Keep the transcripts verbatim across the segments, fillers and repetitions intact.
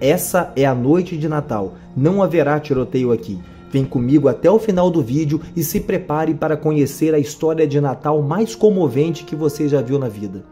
Essa é a noite de Natal. Não haverá tiroteio aqui. Vem comigo até o final do vídeo e se prepare para conhecer a história de Natal mais comovente que você já viu na vida.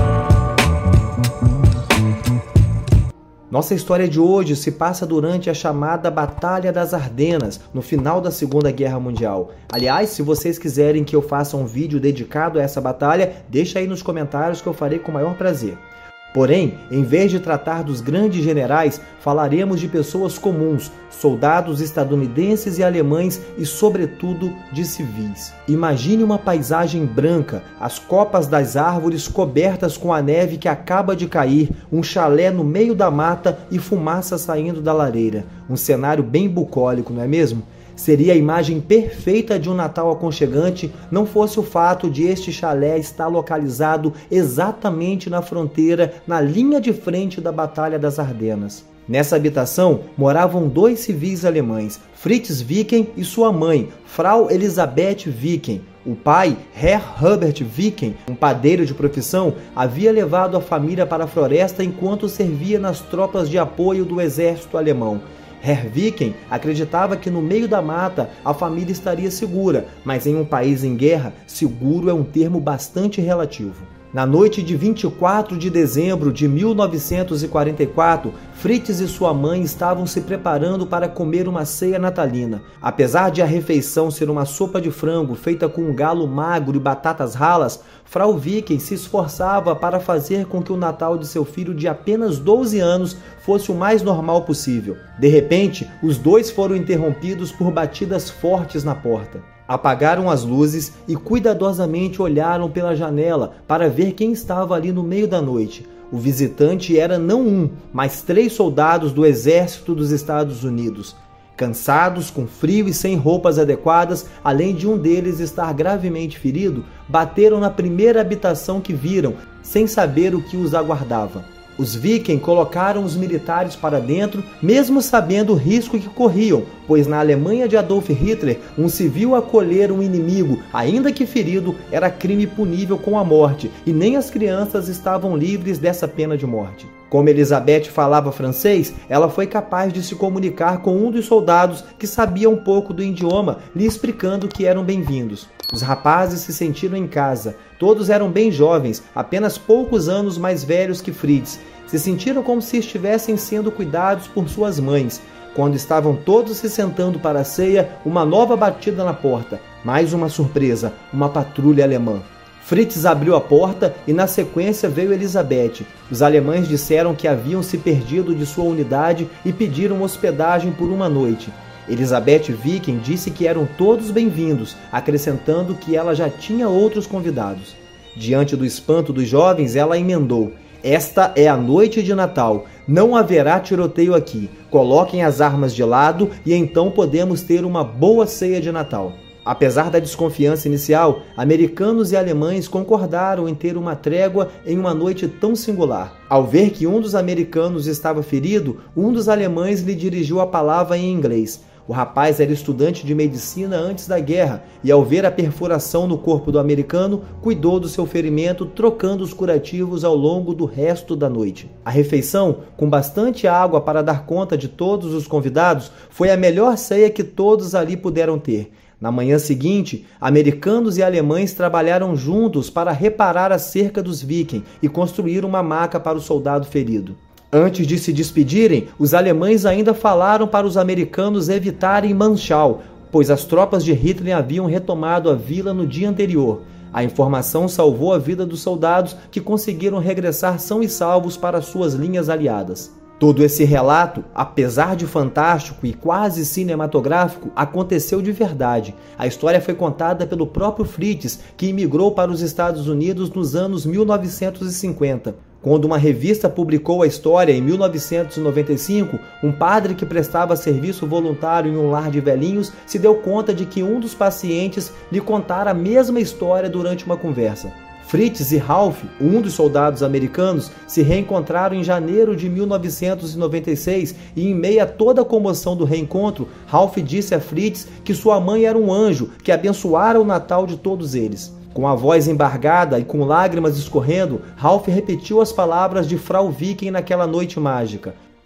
Nossa história de hoje se passa durante a chamada Batalha das Ardenas, no final da Segunda Guerra Mundial. Aliás, se vocês quiserem que eu faça um vídeo dedicado a essa batalha, deixa aí nos comentários que eu farei com o maior prazer. Porém, em vez de tratar dos grandes generais, falaremos de pessoas comuns, soldados estadunidenses e alemães e, sobretudo, de civis. Imagine uma paisagem branca, as copas das árvores cobertas com a neve que acaba de cair, um chalé no meio da mata e fumaça saindo da lareira. Um cenário bem bucólico, não é mesmo? Seria a imagem perfeita de um Natal aconchegante, não fosse o fato de este chalé estar localizado exatamente na fronteira, na linha de frente da Batalha das Ardenas. Nessa habitação moravam dois civis alemães, Fritz Viken e sua mãe, Frau Elisabeth Viken. O pai, Herr Herbert Viken, um padeiro de profissão, havia levado a família para a floresta enquanto servia nas tropas de apoio do exército alemão. Herr Viken acreditava que no meio da mata a família estaria segura, mas em um país em guerra, seguro é um termo bastante relativo. Na noite de vinte e quatro de dezembro de mil novecentos e quarenta e quatro, Fritz e sua mãe estavam se preparando para comer uma ceia natalina. Apesar de a refeição ser uma sopa de frango feita com um galo magro e batatas ralas, Frau Viken se esforçava para fazer com que o Natal de seu filho de apenas doze anos fosse o mais normal possível. De repente, os dois foram interrompidos por batidas fortes na porta. Apagaram as luzes e cuidadosamente olharam pela janela para ver quem estava ali no meio da noite. O visitante era não um, mas três soldados do exército dos Estados Unidos. Cansados, com frio e sem roupas adequadas, além de um deles estar gravemente ferido, bateram na primeira habitação que viram, sem saber o que os aguardava. Os Viken colocaram os militares para dentro, mesmo sabendo o risco que corriam, pois na Alemanha de Adolf Hitler, um civil acolher um inimigo, ainda que ferido, era crime punível com a morte, e nem as crianças estavam livres dessa pena de morte. Como Elizabeth falava francês, ela foi capaz de se comunicar com um dos soldados que sabia um pouco do idioma, lhe explicando que eram bem-vindos. Os rapazes se sentiram em casa. Todos eram bem jovens, apenas poucos anos mais velhos que Fritz. Se sentiram como se estivessem sendo cuidados por suas mães. Quando estavam todos se sentando para a ceia, uma nova batida na porta. Mais uma surpresa, uma patrulha alemã. Fritz abriu a porta e na sequência veio Elizabeth. Os alemães disseram que haviam se perdido de sua unidade e pediram hospedagem por uma noite. Elizabeth Viken disse que eram todos bem-vindos, acrescentando que ela já tinha outros convidados. Diante do espanto dos jovens, ela emendou: "Esta é a noite de Natal, não haverá tiroteio aqui. Coloquem as armas de lado e então podemos ter uma boa ceia de Natal." Apesar da desconfiança inicial, americanos e alemães concordaram em ter uma trégua em uma noite tão singular. Ao ver que um dos americanos estava ferido, um dos alemães lhe dirigiu a palavra em inglês. O rapaz era estudante de medicina antes da guerra e, ao ver a perfuração no corpo do americano, cuidou do seu ferimento, trocando os curativos ao longo do resto da noite. A refeição, com bastante água para dar conta de todos os convidados, foi a melhor ceia que todos ali puderam ter. Na manhã seguinte, americanos e alemães trabalharam juntos para reparar a cerca dos Viken e construir uma maca para o soldado ferido. Antes de se despedirem, os alemães ainda falaram para os americanos evitarem Manchau, pois as tropas de Hitler haviam retomado a vila no dia anterior. A informação salvou a vida dos soldados, que conseguiram regressar são e salvos para suas linhas aliadas. Todo esse relato, apesar de fantástico e quase cinematográfico, aconteceu de verdade. A história foi contada pelo próprio Fritz, que imigrou para os Estados Unidos nos anos mil novecentos e cinquenta. Quando uma revista publicou a história em mil novecentos e noventa e cinco, um padre que prestava serviço voluntário em um lar de velhinhos se deu conta de que um dos pacientes lhe contara a mesma história durante uma conversa. Fritz e Ralph, um dos soldados americanos, se reencontraram em janeiro de mil novecentos e noventa e seis e, em meio a toda a comoção do reencontro, Ralph disse a Fritz que sua mãe era um anjo que abençoara o Natal de todos eles. Com a voz embargada e com lágrimas escorrendo, Ralph repetiu as palavras de Frau Viken naquela noite mágica.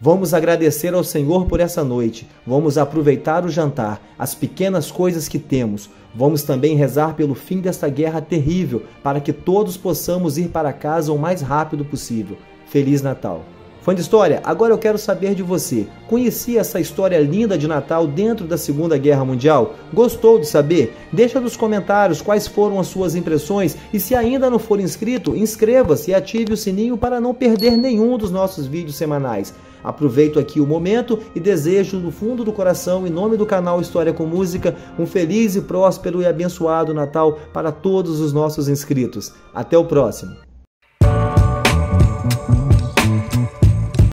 Vamos agradecer ao Senhor por essa noite. Vamos aproveitar o jantar, as pequenas coisas que temos. Vamos também rezar pelo fim desta guerra terrível, para que todos possamos ir para casa o mais rápido possível. Feliz Natal! Fã de história, agora eu quero saber de você. Conhecia essa história linda de Natal dentro da Segunda Guerra Mundial? Gostou de saber? Deixa nos comentários quais foram as suas impressões e se ainda não for inscrito, inscreva-se e ative o sininho para não perder nenhum dos nossos vídeos semanais. Aproveito aqui o momento e desejo do fundo do coração, em nome do canal História com Música, um feliz e próspero e abençoado Natal para todos os nossos inscritos. Até o próximo!